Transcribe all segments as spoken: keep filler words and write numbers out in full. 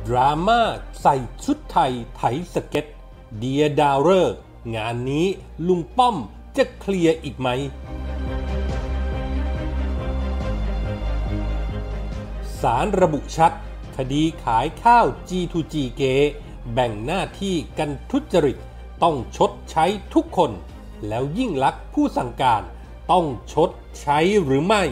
ดราม่าใส่ชุดไทยไถสเก็ตเดียดาวฤกษ์งานนี้ลุงป้อมจะเคลียร์อีกไหมศาลระบุชัดคดีขายข้าว จี ทู จี เก๊แบ่งหน้าที่กันทุจริตต้องชดใช้ทุกคนแล้วยิ่งลักษณ์ผู้สั่งการต้องชดใช้หรือไม่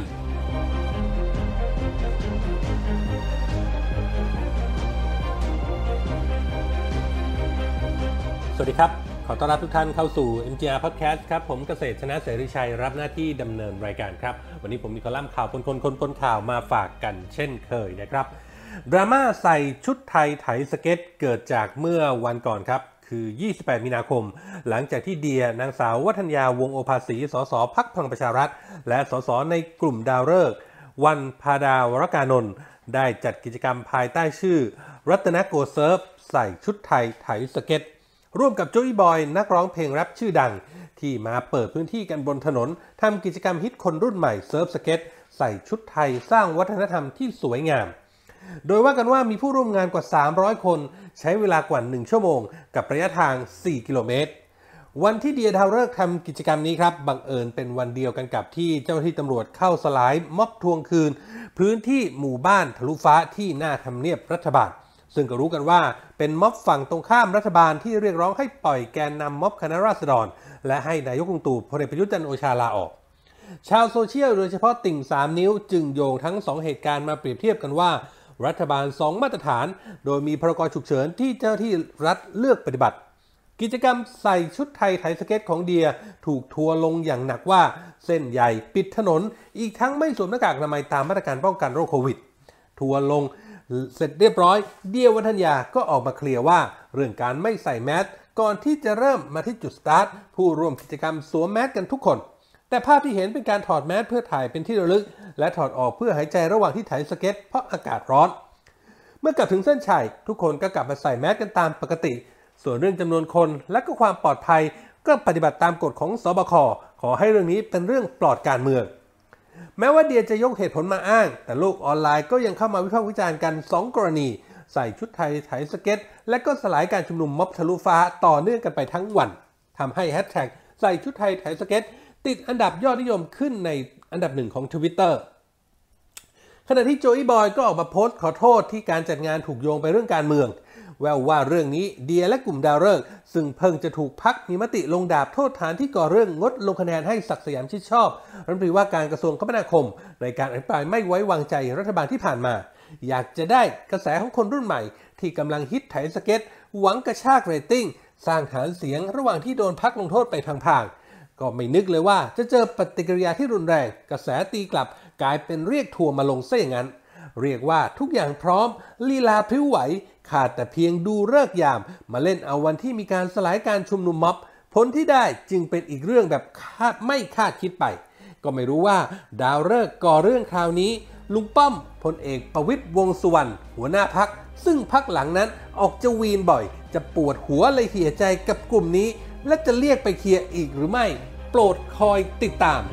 สวัสดีครับขอต้อนรับทุกท่านเข้าสู่ เอ็ม จี อาร์ Podcast ครับผมเกษตรชนะเสรีชัยรับหน้าที่ดำเนินรายการครับวันนี้ผมมีคอลัมน์ข่าวปนคนคนปนข่าวมาฝากกันเช่นเคยนะครับดราม่าใส่ชุดไทยไถสเก็ตเกิดจากเมื่อวันก่อนครับคือยี่สิบแปดมีนาคมหลังจากที่เดียนางสาววัฒนยาวงศ์โอภาสีสสพรรคพลังประชารัฐและสสในกลุ่มดาวฤกษ์วันพาดาวรกานนท์ได้จัดกิจกรรมภายใต้ชื่อรัตนโกเซิร์ฟใส่ชุดไทยไถสเก็ตร่วมกับโจอี้บอยนักร้องเพลงแรปชื่อดังที่มาเปิดพื้นที่กันบนถนนทำกิจกรรมฮิตคนรุ่นใหม่เซิร์ฟสเก็ตใส่ชุดไทยสร้างวัฒนธรรมที่สวยงามโดยว่ากันว่ามีผู้ร่วมงานกว่าสามร้อยคนใช้เวลากว่าหนึ่งชั่วโมงกับระยะทางสี่กิโลเมตรวันที่เดียดาวฤกษ์ทำกิจกรรมนี้ครับบังเอิญเป็นวันเดียวกันกับที่เจ้าหน้าที่ตำรวจเข้าสลายม็อบทวงคืนพื้นที่หมู่บ้านทะลุฟ้าที่หน้าทำเนียบรัฐบาลซึ่งก็รู้กันว่าเป็นม็อบฝั่งตรงข้ามรัฐบาลที่เรียกร้องให้ปล่อยแกนนำม็อบคณะราษฎรและให้นายกลุงตู่พลเอกประยุทธ์จันทร์โอชาลาออกชาวโซเชียลโดยเฉพาะติ่งสามนิ้วจึงโยงทั้งสองเหตุการณ์มาเปรียบเทียบกันว่ารัฐบาลสองมาตรฐานโดยมีพรกฉุกเฉินที่เจ้าที่รัฐเลือกปฏิบัติกิจกรรมใส่ชุดไทยไถสเก็ตของเดียถูกทัวร์ลงอย่างหนักว่าเส้นใหญ่ปิดถนนอีกทั้งไม่สวมหน้ากากอนามัยตามมาตรการป้องกันโรคโควิดทัวร์ลงเสร็จเรียบร้อยเดียวัฒนยาก็ออกมาเคลียร์ว่าเรื่องการไม่ใส่แมสก่อนที่จะเริ่มมาที่จุดสตาร์ทผู้ร่วมกิจกรรมสวมแมสกันทุกคนแต่ภาพที่เห็นเป็นการถอดแมสเพื่อถ่ายเป็นที่ระลึกและถอดออกเพื่อหายใจระหว่างที่ไถสเก็ตเพราะอากาศร้อนเมื่อกลับถึงเส้นชัยทุกคนก็กลับมาใส่แมสกันตามปกติส่วนเรื่องจำนวนคนและก็ความปลอดภัยก็ปฏิบัติตามกฎของสบคขอให้เรื่องนี้เป็นเรื่องปลอดการเมืองแม้ว่าเดียจะยกเหตุผลมาอ้างแต่โลกออนไลน์ก็ยังเข้ามาวิพากษ์วิจารณ์กันสองกรณีใส่ชุดไทยไถสเก็ตและก็สลายการชุมนุมม็อบทะลุฟ้าต่อเนื่องกันไปทั้งวันทำให้แฮชแท็กใส่ชุดไทยไถสเก็ตติดอันดับยอดนิยมขึ้นในอันดับหนึ่งของ Twitter ขณะที่โจอี้บอยก็ออกมาโพสต์ขอโทษที่การจัดงานถูกโยงไปเรื่องการเมืองแววว่าเรื่องนี้เดียและกลุ่มดาวฤกษ์ซึ่งเพิ่งจะถูกพักมีมติลงดาบโทษฐานที่ก่อเรื่องงดลงคะแนนให้ศักดิ์สยามชิดชอบรัฐมนตรีว่าการกระทรวงคมนาคมในการอภิปรายไม่ไว้วางใจรัฐบาลที่ผ่านมาอยากจะได้กระแสของคนรุ่นใหม่ที่กำลังฮิตไถสเก็ตหวังกระชากเรตติ้งสร้างฐานเสียงระหว่างที่โดนพักลงโทษไปพลางๆก็ไม่นึกเลยว่าจะเจอปฏิกิริยาที่รุนแรงกระแสตีกลับกลายเป็นเรียกทัวร์มาลงซะอย่างนั้นเรียกว่าทุกอย่างพร้อมลีลาพริ้วไหวขาดแต่เพียงดูฤกษ์ยามมาเล่นเอาวันที่มีการสลายการชุมนุมม็อบผลที่ได้จึงเป็นอีกเรื่องแบบคาดไม่คาดคิดไปก็ไม่รู้ว่าดาวฤกษ์ก่อเรื่องคราวนี้ลุงป้อมพลเอกประวิตรวงษ์สุวรรณหัวหน้าพรรคซึ่งพรรคหลังนั้นออกจะวีนบ่อยจะปวดหัวเลยเหี่ยใจกับกลุ่มนี้และจะเรียกไปเคลียร์อีกหรือไม่โปรดคอยติดตาม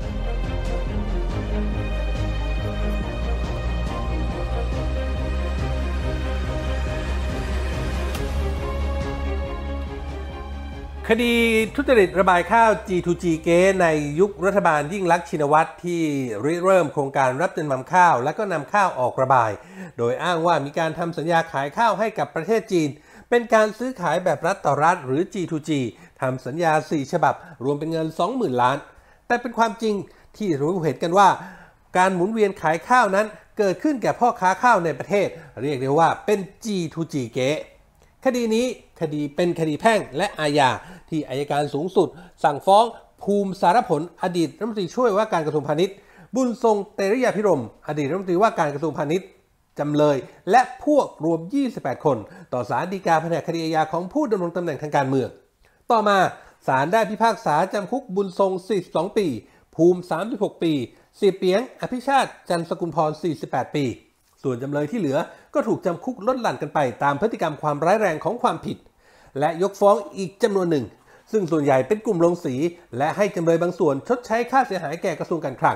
คดีทุจริตระบายข้าว จี ทู จี เก๊ในยุครัฐบาลยิ่งลักษณ์ชินวัตรที่ริเริ่มโครงการรับจำนำข้าวและก็นำข้าวออกระบายโดยอ้างว่ามีการทำสัญญาขายข้าวให้กับประเทศจีนเป็นการซื้อขายแบบรัฐต่อรัฐหรือ จี ทู จี ทำสัญญาสี่ฉบับรวมเป็นเงิน สองหมื่น ล้านแต่เป็นความจริงที่รู้เห็นกันว่าการหมุนเวียนขายข้าวนั้นเกิดขึ้นแก่พ่อค้าข้าวในประเทศเรียกได้ว่าเป็น จี ทู จี เก๊คดีนี้คดีเป็นคดีแพ่งและอาญาที่อัยการสูงสุดสั่งฟ้องภูมิสารผลอดีตรัฐมนตรีช่วยว่าการกระทรวงพาณิชย์บุญทรงเตริยาภิรมย์อดีตรัฐมนตรีว่าการกระทรวงพาณิชย์จำเลยและพวกรวมยี่สิบแปดคนต่อศาลฎีกาแผนกคดีอาญาของผู้ดำรงตำแหน่งทางการเมืองต่อมาศาลได้พิพากษาจำคุกบุญทรงสี่สิบสองปีภูมิสามสิบหกปีเสียเปียงอภิชาติจันทร์สกุลพรสี่สิบแปดปีส่วนจำเลยที่เหลือก็ถูกจำคุกลดหลั่นกันไปตามพฤติกรรมความร้ายแรงของความผิดและยกฟ้องอีกจำนวนหนึ่งซึ่งส่วนใหญ่เป็นกลุ่มโรงสีและให้จำเลยบางส่วนชดใช้ค่าเสียหายแก่กระทรวงการคลัง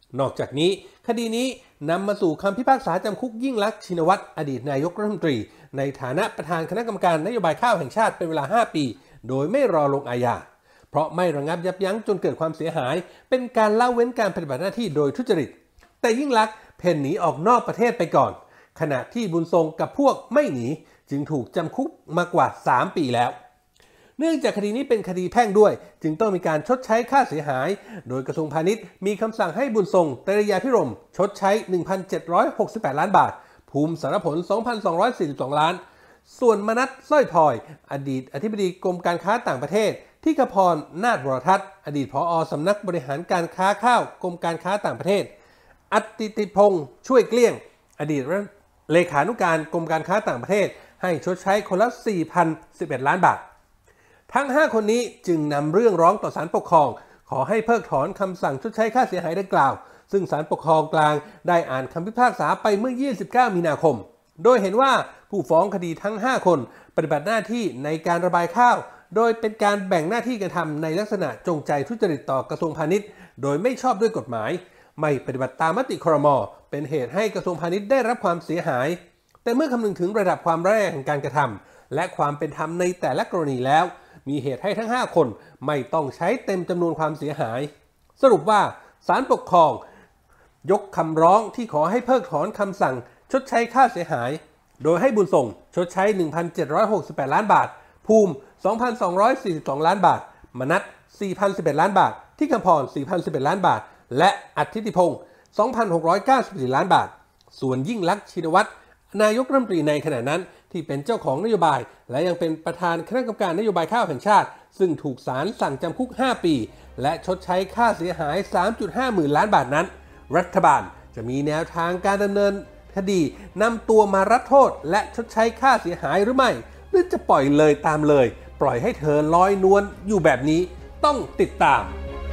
นอกจากนี้คดีนี้นำมาสู่คำพิพากษาจำคุกยิ่งลักษณ์ชินวัตรอดีตนายกรัฐมนตรีในฐานะประธานคณะกรรมการนโยบายข้าวแห่งชาติเป็นเวลาห้าปีโดยไม่รอลงอาญาเพราะไม่ระงับยับยั้งจนเกิดความเสียหายเป็นการละเว้นการปฏิบัติหน้าที่โดยทุจริตแต่ยิ่งลักษณ์เพ่นหนีออกนอกประเทศไปก่อนขณะที่บุญทรงกับพวกไม่หนีจึงถูกจำคุกมากว่าสามปีแล้วเนื่องจากคดีนี้เป็นคดีแพ่งด้วยจึงต้องมีการชดใช้ค่าเสียหายโดยกระทรวงพาณิชย์มีคำสั่งให้บุญทรงเตรยาภิรมย์ชดใช้ หนึ่งพันเจ็ดร้อยหกสิบแปด ล้านบาทภูมิสารผล สองพันสองร้อยสี่สิบสอง ล้านส่วนมนัสสร้อยพลอยอดีตอธิบดีกรมการค้าต่างประเทศที่กพรนาถวรทัศน์อดีตผอ.สำนักบริหารการค้าข้าวกรมการค้าต่างประเทศอติติพงษ์ช่วยเกลี้ยงอดีตเลขานุการกรมการค้าต่างประเทศให้ชดใช้คนละ สี่พันสิบเอ็ด ล้านบาททั้งห้าคนนี้จึงนำเรื่องร้องต่อศาลปกครองขอให้เพิกถอนคำสั่งชดใช้ค่าเสียหายดังกล่าวซึ่งศาลปกครองกลางได้อ่านคำพิพากษาไปเมื่อยี่สิบเก้ามีนาคมโดยเห็นว่าผู้ฟ้องคดีทั้งห้าคนปฏิบัติหน้าที่ในการระบายข้าวโดยเป็นการแบ่งหน้าที่การทำในลักษณะจงใจทุจริตต่อกระทรวงพาณิชย์โดยไม่ชอบด้วยกฎหมายไม่ปฏิบัติตามมติครม.เป็นเหตุให้กระทรวงพาณิชย์ได้รับความเสียหายแต่เมื่อคำนึงถึงระดับความร้ายแรงของการกระทำและความเป็นธรรมในแต่ละกรณีแล้วมีเหตุให้ทั้งห้าคนไม่ต้องใช้เต็มจำนวนความเสียหายสรุปว่าศาลปกครองยกคำร้องที่ขอให้เพิกถอนคำสั่งชดใช้ค่าเสียหายโดยให้บุญส่งชดใช้ หนึ่งพันเจ็ดร้อยหกสิบแปด ล้านบาทภูมิ สองพันสองร้อยสี่สิบสอง ล้านบาทมนัส สี่พันสิบเอ็ด ล้านบาทที่คำพร สี่พันสิบเอ็ด ล้านบาทและอธิติพงษ์ สองพันหกร้อยเก้าสิบสี่ ล้านบาทส่วนยิ่งลักษณ์ชินวัตรนายกรัฐมนตรีในขณะนั้นที่เป็นเจ้าของนโยบายและยังเป็นประธานคณะกรรมการนโยบายข้าวแห่งชาติซึ่งถูกศาลสั่งจำคุกห้าปีและชดใช้ค่าเสียหาย สามจุดห้า หมื่นล้านบาทนั้นรัฐบาลจะมีแนวทางการดำเนินคดีนำตัวมารับโทษและชดใช้ค่าเสียหายหรือไม่หรือจะปล่อยเลยตามเลยปล่อยให้เธอลอยนวลอยู่แบบนี้ต้องติดตาม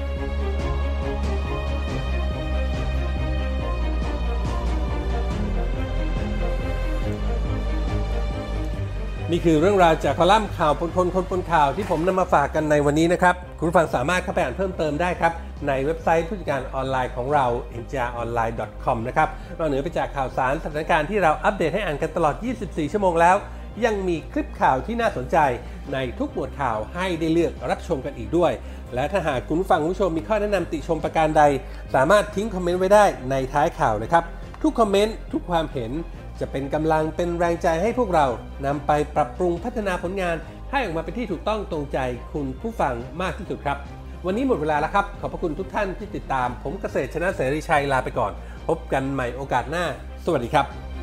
นี่คือเรื่องราวจากคอลัมน์ข่าวปนคนคนปนข่าวที่ผมนำมาฝากกันในวันนี้นะครับคุณผู้ฟังสามารถเข้าไปอ่านเพิ่มเติมได้ครับในเว็บไซต์ผู้จัดการออนไลน์ของเรา เอ็น จี อาร์ ออนไลน์ ดอท คอม นะครับนอกเหนือไปจากข่าวสารสถานการณ์ที่เราอัปเดตให้อ่านกันตลอดยี่สิบสี่ชั่วโมงแล้วยังมีคลิปข่าวที่น่าสนใจในทุกหมวดข่าวให้ได้เลือกรับชมกันอีกด้วยและถ้าหากคุณผู้ฟังผู้ชมมีข้อแนะนำติชมประการใดสามารถทิ้งคอมเมนต์ไว้ได้ในท้ายข่าวนะครับทุกคอมเมนต์ทุกความเห็นจะเป็นกำลังเป็นแรงใจให้พวกเรานำไปปรับปรุงพัฒนาผลงานให้ออกมาเป็นที่ถูกต้องตรงใจคุณผู้ฟังมากที่สุดครับวันนี้หมดเวลาแล้วครับขอบพระคุณทุกท่านที่ติดตามผมเกษตรชนะเสรีชัยลาไปก่อนพบกันใหม่โอกาสหน้าสวัสดีครับ